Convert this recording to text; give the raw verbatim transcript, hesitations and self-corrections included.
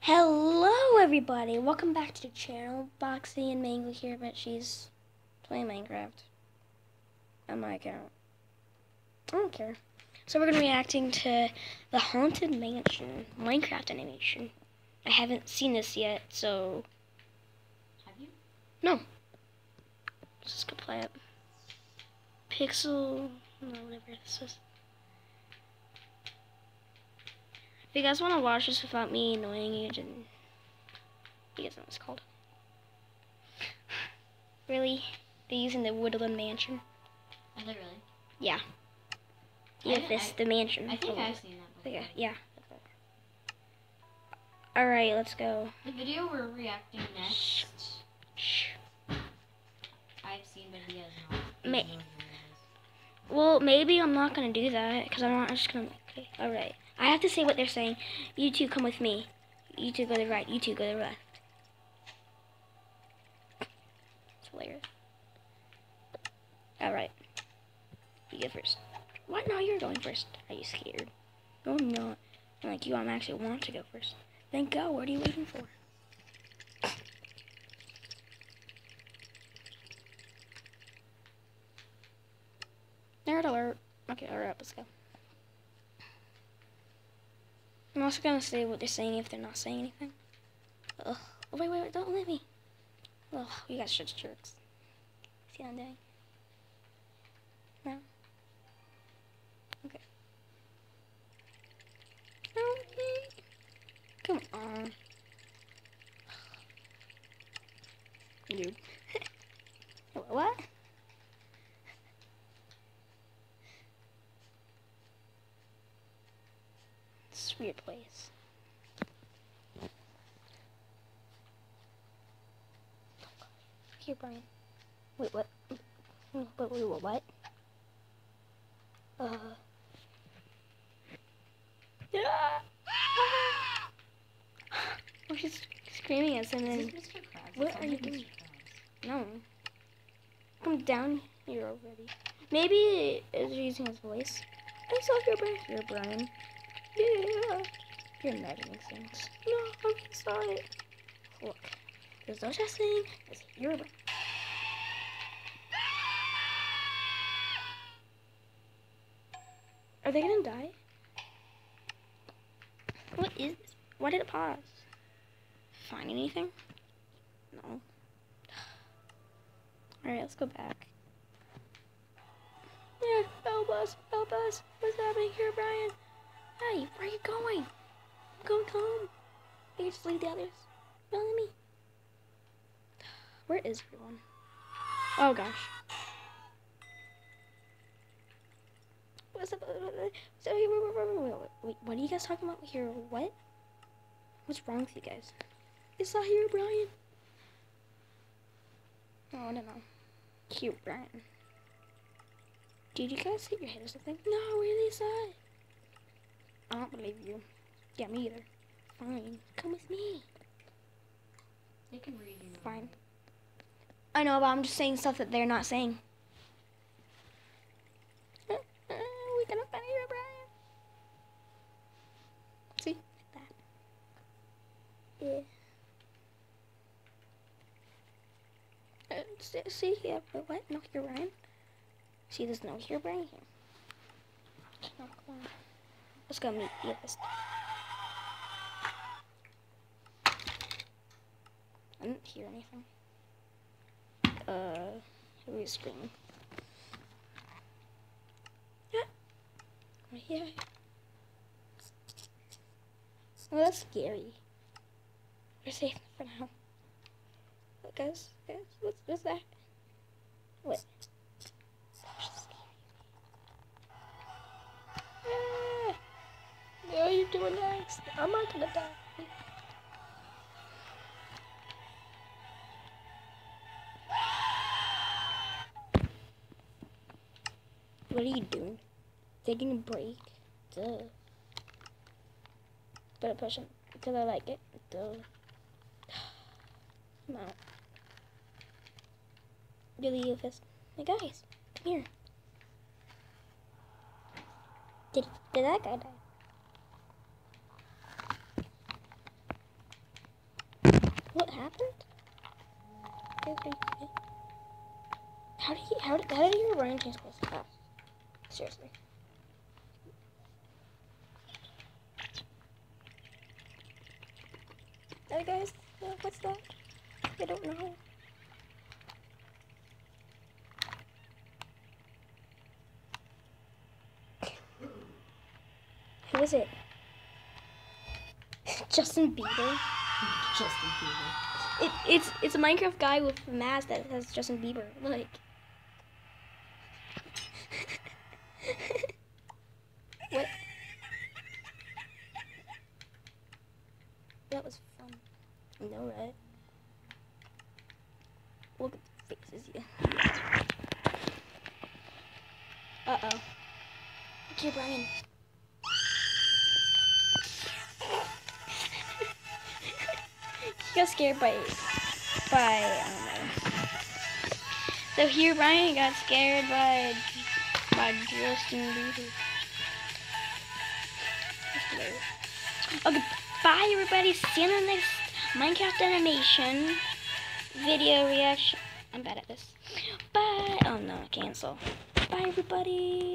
Hello everybody, welcome back to the channel. Boxy and Mango here, but she's playing Minecraft on my account. I don't care. So we're going to be reacting to the Haunted Mansion Minecraft animation. I haven't seen this yet, so... Have you? No. Let's just go play it. Pixel... no, whatever this is. If you guys want to watch this without me annoying you, then you guys know what it's called. Really? They're using the Woodland Mansion? Are they really? Yeah. I Yeah, didn't- this, I- the mansion. I think Oh, I've seen that before. yeah, yeah. Alright, let's go. The video we're reacting next, Shh. I've seen, but he has not. He Ma- knows who it is. Well, maybe I'm not going to do that, because I'm not I'm just going to... Okay, alright. I have to say what they're saying. You two come with me. You two go to the right. You two go to the left. It's hilarious. Alright. You go first. What? No, you're going first. Are you scared? No, I'm not. I'm like you, I'm actually want to go first. Then go. What are you waiting for? Nerd alert. Okay, alright, let's go. I'm also gonna say what they're saying if they're not saying anything. Ugh. Oh, wait, wait, wait, don't let me. Ugh, you guys such jerks. See what I'm doing? No? Okay. Okay. Come on. Dude. What? It's a weird place. Here, Brian. Wait, what? Wait, wait, wait, what? Uh. Oh, she's screaming at us, and Is then. this Mister Krabs? What It are sounds you like doing? Mister Krabs. No. Come down here already. Maybe it's using his voice. I saw your Brian. Your Brian. Yeah. You're not making sense. No, I saw it. Look. There's no such thing as your Brian. Are they gonna die? What is this? Why did it pause? Find anything? No. Alright, let's go back. Yeah, help us, help us. What's happening here, Brian? Hey, where are you going? I'm going home. You just leave the others. Don't let me. Where is everyone? Oh gosh. What's up? So, wait, wait, wait, wait, wait, what are you guys talking about here? What? What's wrong with you guys? It's not here, Brian. Oh, I don't know. Cute, Brian. Did you guys hit your head or something? No, really, sad. I don't believe you. Yeah, me either. Fine. Come with me. They can read you. Fine. I know, but I'm just saying stuff that they're not saying. Uh, uh, we gotta find you, Brian. See? Like that. Yeah. Uh, see, see, yeah, but what? No, you're Brian. See, there's no here, Brian here. No, come on. Let's go meet the others. I didn't hear anything. Uh, who is screaming? Yeah. Oh, yeah. Oh, that's scary. We're safe for now. Look, guys, guys, what's, what's that? What? Ah, what are you doing next? I'm not gonna die. What are you doing? Taking a break? Duh. Better push it because I like it. Duh. Come out. Do the Ufus. Hey guys, come here. Did, did that guy die? What happened? Okay, okay. How did he? How did? How did your Ryan change close? Ah, seriously. Hey guys, uh, what's that? I don't know. Who is it? Justin Bieber. Justin Bieber. It, it's it's a Minecraft guy with a mask that says Justin Bieber. Like. What? That was fun. I know, right? Look at the faces, yeah. Uh oh. Okay, Brian. He got scared by, by, I don't know. So here Brian got scared by, by Justin Bieber. Okay, bye everybody. See you in the next Minecraft animation video reaction. I'm bad at this. Bye. Oh no, cancel. Bye everybody.